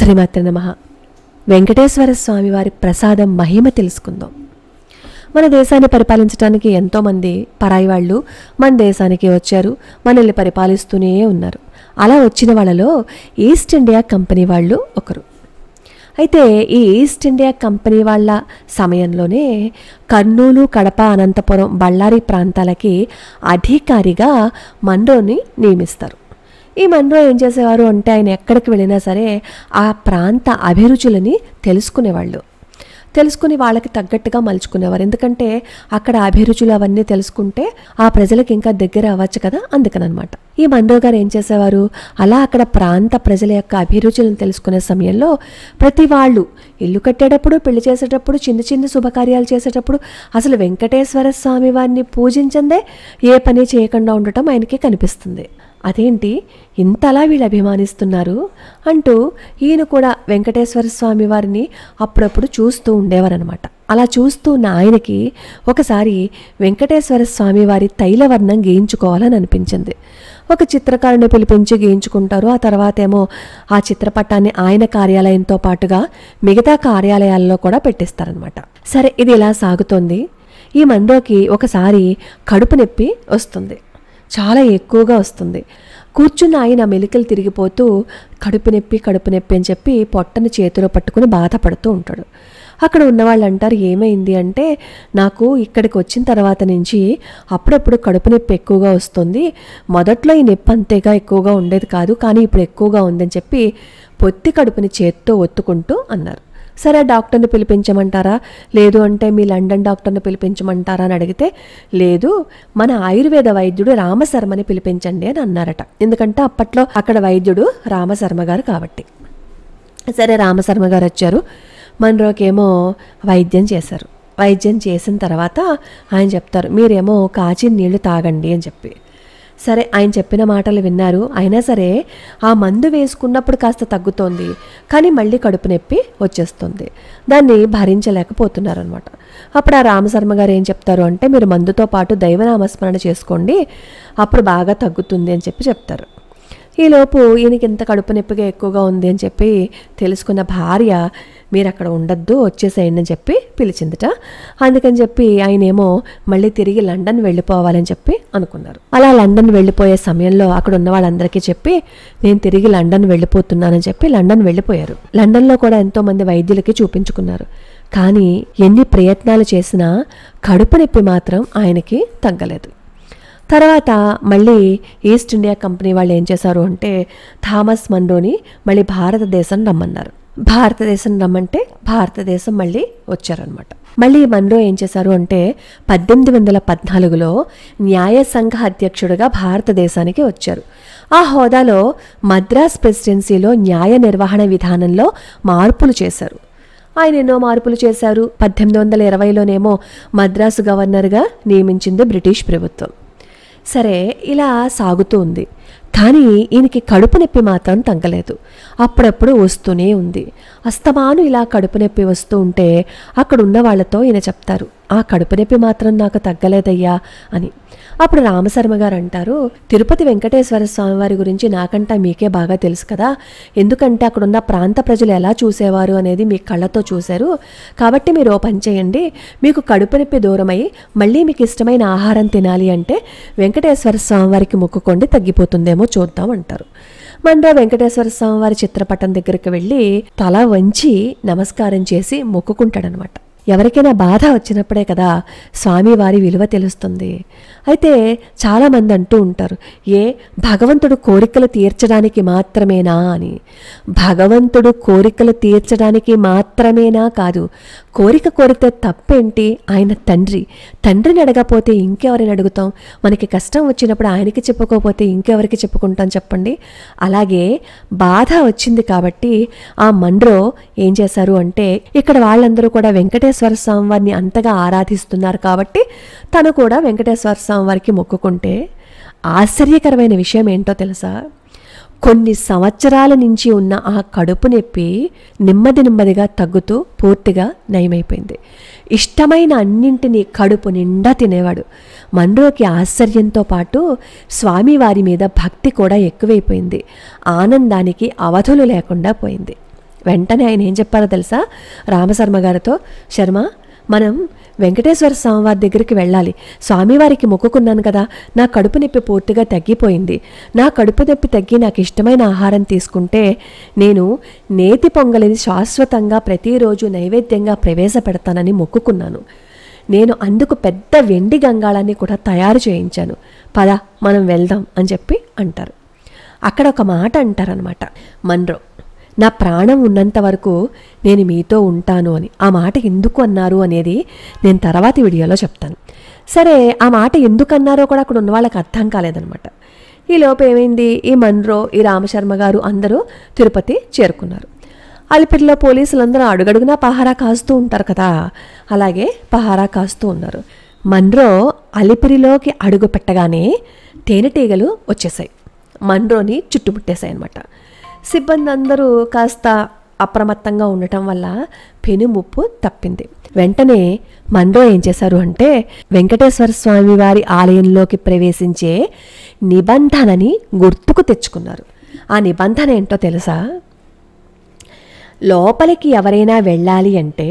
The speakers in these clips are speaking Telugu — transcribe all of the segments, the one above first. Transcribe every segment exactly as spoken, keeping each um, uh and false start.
శ్రీమాత్రే నమః. వెంకటేశ్వర స్వామి వారి ప్రసాదం మహిమ తెలుసుకుందాం. మన దేశాన్ని పరిపాలించడానికి ఎంతోమంది పరాయి వాళ్ళు మన దేశానికి వచ్చారు, మనల్ని పరిపాలిస్తూనే ఉన్నారు. అలా వచ్చిన వాళ్ళలో ఈస్ట్ ఇండియా కంపెనీ వాళ్ళు ఒకరు. అయితే ఈ ఈస్ట్ ఇండియా కంపెనీ వాళ్ళ సమయంలోనే కర్నూలు, కడప, అనంతపురం, బళ్ళారి ప్రాంతాలకి అధికారిగా మన్రోని నియమిస్తారు. ఈ మన్రో ఏం చేసేవారు అంటే ఆయన ఎక్కడికి వెళ్ళినా సరే ఆ ప్రాంత అభిరుచులని తెలుసుకునేవాళ్ళు. తెలుసుకుని వాళ్ళకి తగ్గట్టుగా మలుచుకునేవారు. ఎందుకంటే అక్కడ అభిరుచులు అవన్నీ తెలుసుకుంటే ఆ ప్రజలకు ఇంకా దగ్గర అవ్వచ్చు కదా, అందుకనమాట. ఈ మన్రో గారు ఏం చేసేవారు, అలా అక్కడ ప్రాంత ప్రజల యొక్క అభిరుచులను తెలుసుకునే సమయంలో ప్రతి వాళ్ళు ఇల్లు కట్టేటప్పుడు, పెళ్లి చేసేటప్పుడు, చిన్న చిన్న శుభకార్యాలు చేసేటప్పుడు అసలు వెంకటేశ్వర స్వామి వారిని పూజించందే ఏ పని చేయకుండా ఉండటం ఆయనకి కనిపిస్తుంది. అదేంటి ఇంతలా వీళ్ళు అభిమానిస్తున్నారు అంటూ ఈయన కూడా వెంకటేశ్వర స్వామి వారిని అప్పుడప్పుడు చూస్తూ ఉండేవారనమాట. అలా చూస్తూ ఉన్న ఆయనకి ఒకసారి వెంకటేశ్వర స్వామి వారి తైలవర్ణం గీయించుకోవాలని అనిపించింది. ఒక చిత్రకారుని పిలిపించి గీయించుకుంటారు. ఆ తర్వాత ఏమో ఆ చిత్రపటాన్ని ఆయన కార్యాలయంతో పాటుగా మిగతా కార్యాలయాల్లో కూడా పెట్టిస్తారనమాట. సరే, ఇది ఇలా సాగుతోంది. ఈ మన్రోకి ఒకసారి కడుపు నొప్పి వస్తుంది, చాలా ఎక్కువగా వస్తుంది. కూర్చున్న ఆయన మెలికలు తిరిగిపోతూ కడుపు నొప్పి కడుపు నొప్పి అని చెప్పి పొట్టను చేతిలో పట్టుకుని బాధపడుతూ ఉంటాడు. అక్కడ ఉన్నవాళ్ళు అంటారు, ఏమైంది అంటే, నాకు ఇక్కడికి వచ్చిన తర్వాత నుంచి అప్పుడప్పుడు కడుపు నొప్పి ఎక్కువగా వస్తుంది. మొదట్లో ఈ నొప్పి అంతేగా ఎక్కువగా ఉండేది కాదు, కానీ ఇప్పుడు ఎక్కువగా ఉందని చెప్పి పొత్తి కడుపుని చేత్తో ఒత్తుకుంటూ అన్నారు. సరే, డాక్టర్ని పిలిపించమంటారా, లేదు అంటే మీ లండన్ డాక్టర్ని పిలిపించమంటారా అని అడిగితే, లేదు మన ఆయుర్వేద వైద్యుడు రామశర్మని పిలిపించండి అని అన్నారట. ఎందుకంటే అప్పట్లో అక్కడ వైద్యుడు రామశర్మ గారు కాబట్టి. సరే, రామశర్మ గారు వచ్చారు. మన్రోకేమో వైద్యం చేశారు. వైద్యం చేసిన తర్వాత ఆయన చెప్తారు, మీరేమో కాచిన నీళ్లు తాగండి అని చెప్పి. సరే, ఆయన చెప్పిన మాటలు విన్నారు. అయినా సరే ఆ మందు వేసుకున్నప్పుడు కాస్త తగ్గుతోంది, కానీ మళ్ళీ కడుపు నొప్పి వచ్చేస్తుంది. దాన్ని భరించలేకపోతున్నారనమాట. అప్పుడు ఆ రామశర్మ గారు ఏం చెప్తారు అంటే, మీరు మందుతో పాటు దైవనామస్మరణ చేసుకోండి, అప్పుడు బాగా తగ్గుతుంది అని చెప్పి చెప్తారు. ఈలోపు ఈయనకి ఇంత కడుపు నొప్పిగా ఎక్కువగా ఉంది అని చెప్పి తెలుసుకున్న భార్య, మీరు అక్కడ ఉండద్దు, వచ్చేసేయండి అని చెప్పి పిలిచిందిట. అందుకని చెప్పి ఆయన ఏమో మళ్ళీ తిరిగి లండన్ వెళ్ళిపోవాలని చెప్పి అనుకున్నారు. అలా లండన్ వెళ్ళిపోయే సమయంలో అక్కడ ఉన్న వాళ్ళందరికీ చెప్పి, నేను తిరిగి లండన్ వెళ్ళిపోతున్నానని చెప్పి లండన్ వెళ్ళిపోయారు. లండన్లో కూడా ఎంతో మంది వైద్యులకి చూపించుకున్నారు. కానీ ఎన్ని ప్రయత్నాలు చేసినా కడుపు నొప్పి మాత్రం ఆయనకి తగ్గలేదు. తర్వాత మళ్ళీ ఈస్ట్ ఇండియా కంపెనీ వాళ్ళు ఏం చేశారు అంటే, థామస్ మన్రోని మళ్ళీ భారతదేశం రమ్మన్నారు. భారతదేశం రమ్మంటే భారతదేశం మళ్ళీ వచ్చారనమాట. మళ్ళీ మన్రో ఏం చేశారు అంటే, పద్దెనిమిది వందల పద్నాలుగులో న్యాయ సంఘ అధ్యక్షుడిగా భారతదేశానికి వచ్చారు. ఆ హోదాలో మద్రాస్ ప్రెసిడెన్సీలో న్యాయ నిర్వహణ విధానంలో మార్పులు చేశారు. ఆయన ఎన్నో మార్పులు చేశారు. పద్దెనిమిది వందల ఇరవైలోనేమో మద్రాసు గవర్నర్గా నియమించింది బ్రిటిష్ ప్రభుత్వం. సరే, ఇలా సాగుతూ ఉంది. కానీ ఈయనకి కడుపు నొప్పి మాత్రం తగ్గలేదు. అప్పుడప్పుడు వస్తూనే ఉంది. అస్తమాను ఇలా కడుపు నొప్పి వస్తూ ఉంటే అక్కడ ఉన్న వాళ్ళతో ఈయన చెప్తారు, ఆ కడుపు నొప్పి మాత్రం నాకు తగ్గలేదయ్యా అని. అప్పుడు రామశర్మ గారు అంటారు, తిరుపతి వెంకటేశ్వర స్వామి వారి గురించి నాకంటా మీకే బాగా తెలుసు కదా, ఎందుకంటే అక్కడున్న ప్రాంత ప్రజలు ఎలా చూసేవారు అనేది మీ కళ్ళతో చూశారు. కాబట్టి మీరు ఓ పని చేయండి, మీకు కడుపు నొప్పి దూరమై మళ్ళీ మీకు ఇష్టమైన ఆహారం తినాలి అంటే వెంకటేశ్వర స్వామి వారికి మొక్కుకోండి, తగ్గిపోతుందేమో చూద్దాం అంటారు. మన్రో వెంకటేశ్వర స్వామి వారి చిత్రపటం దగ్గరికి వెళ్ళి తల వంచి నమస్కారం చేసి మొక్కుకుంటాడనమాట. ఎవరికైనా బాధ వచ్చినప్పుడే కదా స్వామివారి విలువ తెలుస్తుంది. అయితే చాలామంది అంటూ ఉంటారు, ఏ భగవంతుడు కోరికలు తీర్చడానికి మాత్రమేనా అని. భగవంతుడు కోరికలు తీర్చడానికి మాత్రమేనా కాదు, కోరిక కోరితే తప్పేంటి, ఆయన తండ్రి. తండ్రిని అడగపోతే ఇంకెవరిని అడుగుతాం? మనకి కష్టం వచ్చినప్పుడు ఆయనకి చెప్పుకోకపోతే ఇంకెవరికి చెప్పుకుంటాం చెప్పండి. అలాగే బాధ వచ్చింది కాబట్టి ఆ మన్రో ఏం చేశారు అంటే, ఇక్కడ వాళ్ళందరూ కూడా వెంకటేశ్వర స్వామి వారిని అంతగా ఆరాధిస్తున్నారు కాబట్టి తను కూడా వెంకటేశ్వర స్వామి వారికి మొక్కుకుంటే, ఆశ్చర్యకరమైన విషయం ఏంటో తెలుసా, కొన్ని సంవత్సరాల నుంచి ఉన్న ఆ కడుపు నొప్పి నెమ్మది నెమ్మదిగా తగ్గుతూ పూర్తిగా నయమైపోయింది. ఇష్టమైన అన్నింటినీ కడుపు నిండా తినేవాడు. మన్రోకి ఆశ్చర్యంతో పాటు స్వామివారి మీద భక్తి కూడా ఎక్కువైపోయింది. ఆనందానికి అవధులు లేకుండా పోయింది. వెంటనే ఆయన ఏం చెప్పారో తెలుసా రామశర్మ గారితో, శర్మ మనం వెంకటేశ్వర స్వామివారి దగ్గరికి వెళ్ళాలి. స్వామివారికి మొక్కుకున్నాను కదా, నా కడుపు నొప్పి పూర్తిగా తగ్గిపోయింది. నా కడుపు నొప్పి తగ్గి నాకు ఇష్టమైన ఆహారం తీసుకుంటే నేను నేతి పొంగలిని శాశ్వతంగా ప్రతిరోజు నైవేద్యంగా ప్రవేశపెడతానని మొక్కుకున్నాను. నేను అందుకు పెద్ద వెండి గంగాళాన్ని కూడా తయారు చేయించాను. పద మనం వెళ్దాం అని చెప్పి అంటారు. అక్కడ ఒక మాట అంటారనమాట మన్రో, నా ప్రాణం ఉన్నంత వరకు నేను మీతో ఉంటాను అని. ఆ మాట ఎందుకు అన్నారు అనేది నేను తర్వాతి వీడియోలో చెప్తాను. సరే, ఆ మాట ఎందుకు అన్నారో కూడా అక్కడ ఉన్న వాళ్ళకి అర్థం కాలేదనమాట. ఈ లోపు ఏమైంది, ఈ మన్రో, ఈ రామశర్మ గారు అందరూ తిరుపతి చేరుకున్నారు. అలిపిరిలో పోలీసులందరూ అడుగడుగునా పహారా కాస్తూ ఉంటారు కదా, అలాగే పహారా కాస్తూ ఉన్నారు. మన్రో అలిపిరిలోకి అడుగు పెట్టగానే తేనెటీగలు వచ్చేసాయి, మన్రోని చుట్టుముట్టేశాయి అన్నమాట. సిబ్బంది అందరూ కాస్త అప్రమత్తంగా ఉండటం వల్ల పెను ముప్పు తప్పింది. వెంటనే మన్రో ఏం చేశారు అంటే వెంకటేశ్వర స్వామి వారి ఆలయంలోకి ప్రవేశించే నిబంధనని గుర్తుకు తెచ్చుకున్నారు. ఆ నిబంధన ఏంటో తెలుసా? లోపలికి ఎవరైనా వెళ్ళాలి అంటే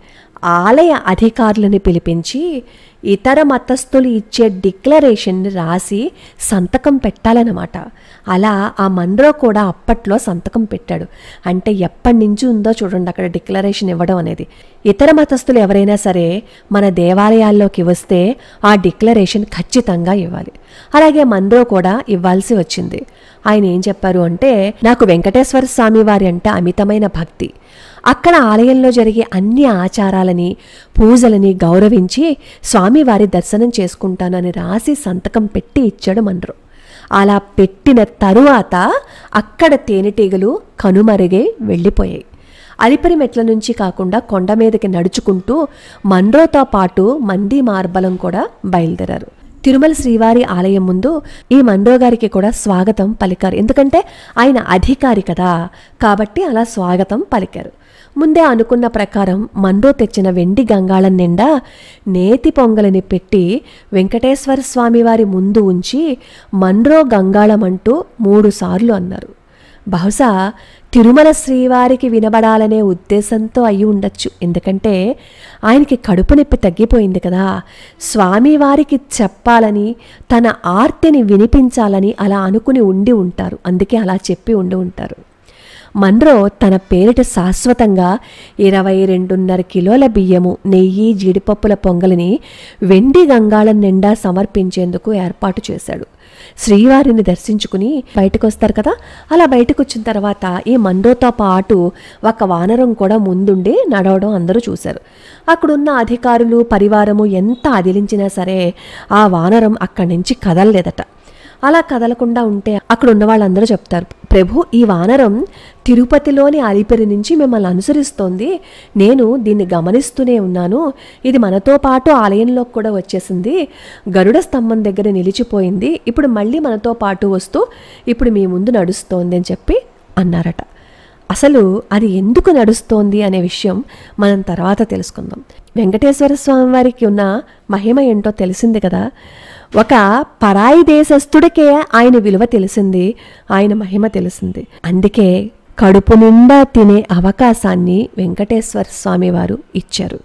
ఆలయ అధికారులను పిలిపించి ఇతర మతస్థులు ఇచ్చే డిక్లరేషన్ని రాసి సంతకం పెట్టాలన్నమాట. అలా ఆ మన్రో కూడా అప్పట్లో సంతకం పెట్టాడు. అంటే ఎప్పటి నుంచి ఉందో చూడండి అక్కడ డిక్లరేషన్ ఇవ్వడం అనేది. ఇతర మతస్థులు ఎవరైనా సరే మన దేవాలయాల్లోకి వస్తే ఆ డిక్లరేషన్ ఖచ్చితంగా ఇవ్వాలి. అలాగే మన్రో కూడా ఇవ్వాల్సి వచ్చింది. ఆయన ఏం చెప్పారు అంటే, నాకు వెంకటేశ్వర స్వామి వారి అంటే అమితమైన భక్తి. అక్కడ ఆలయంలో జరిగే అన్ని ఆచారాలని పూజలని గౌరవించి స్వామివారి దర్శనం చేసుకుంటానని రాసి సంతకం పెట్టి ఇచ్చాడు మన్రో. అలా పెట్టిన తరువాత అక్కడ తేనెటీగలు కనుమరుగే వెళ్ళిపోయాయి. అలిపిరి మెట్ల నుంచి కాకుండా కొండ మీదకి నడుచుకుంటూ మన్రోతో పాటు మంది మార్బలం కూడా బయలుదేరారు. తిరుమల శ్రీవారి ఆలయం ముందు ఈ మన్రో గారికి కూడా స్వాగతం పలికారు. ఎందుకంటే ఆయన అధికారి కదా, కాబట్టి అలా స్వాగతం పలికారు. ముందే అనుకున్న ప్రకారం మన్రో తెచ్చిన వెండి గంగాళం నిండా నేతి పొంగలిని పెట్టి వెంకటేశ్వర స్వామి వారి ముందు ఉంచి మన్రో గంగాళం అంటూ మూడు సార్లు అన్నారు. బహుశా తిరుమల శ్రీవారికి వినబడాలనే ఉద్దేశంతో అయి ఉండొచ్చు. ఎందుకంటే ఆయనకి కడుపు నొప్పి తగ్గిపోయింది కదా, స్వామివారికి చెప్పాలని తన ఆర్తిని వినిపించాలని అలా అనుకుని ఉండి ఉంటారు. అందుకే అలా చెప్పి ఉండి ఉంటారు. మన్రో తన పేరిట శాశ్వతంగా ఇరవై రెండున్నర కిలోల బియ్యము, నెయ్యి, జీడిపప్పుల పొంగలిని వెండి గంగాళం నిండా సమర్పించేందుకు ఏర్పాటు చేశాడు. శ్రీవారిని దర్శించుకుని బయటకు వస్తారు కదా, అలా బయటకు వచ్చిన తర్వాత ఈ మన్రోతో పాటు ఒక వానరం కూడా ముందుండి నడవడం అందరూ చూశారు. అక్కడున్న అధికారులు పరివారము ఎంత అదిలించినా సరే ఆ వానరం అక్కడి నుంచి కదలలేదట. అలా కదలకుండా ఉంటే అక్కడ ఉన్న వాళ్ళందరూ చెప్తారు, ప్రభు ఈ వానరం తిరుపతిలోని అలిపిరి నుంచి మిమ్మల్ని అనుసరిస్తోంది, నేను దీన్ని గమనిస్తూనే ఉన్నాను, ఇది మనతో పాటు ఆలయంలోకి కూడా వచ్చేసింది, గరుడ స్తంభం దగ్గర నిలిచిపోయింది, ఇప్పుడు మళ్ళీ మనతో పాటు వస్తూ ఇప్పుడు మీ ముందు నడుస్తోంది అని చెప్పి అన్నారట. అసలు అది ఎందుకు నడుస్తోంది అనే విషయం మనం తర్వాత తెలుసుకుందాం. వెంకటేశ్వర స్వామి వారికి ఉన్న మహిమ ఏంటో తెలిసింది కదా, ఒక పరాయి దేశస్థుడికే ఆయన విలువ తెలిసింది, ఆయన మహిమ తెలిసింది. అందుకే కడుపు నిండా తినే అవకాశాన్ని వెంకటేశ్వర స్వామి వారు ఇచ్చారు.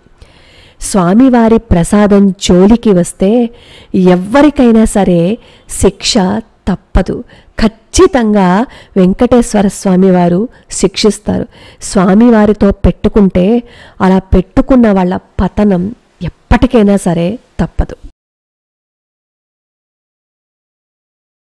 స్వామివారి ప్రసాదం జోలికి వస్తే ఎవ్వరికైనా సరే శిక్ష తప్పదు. ఖచ్చితంగా వెంకటేశ్వర స్వామి వారు శిక్షిస్తారు. స్వామివారితో పెట్టుకుంటే అలా పెట్టుకున్న వాళ్ళ పతనం ఎప్పటికైనా సరే తప్పదు.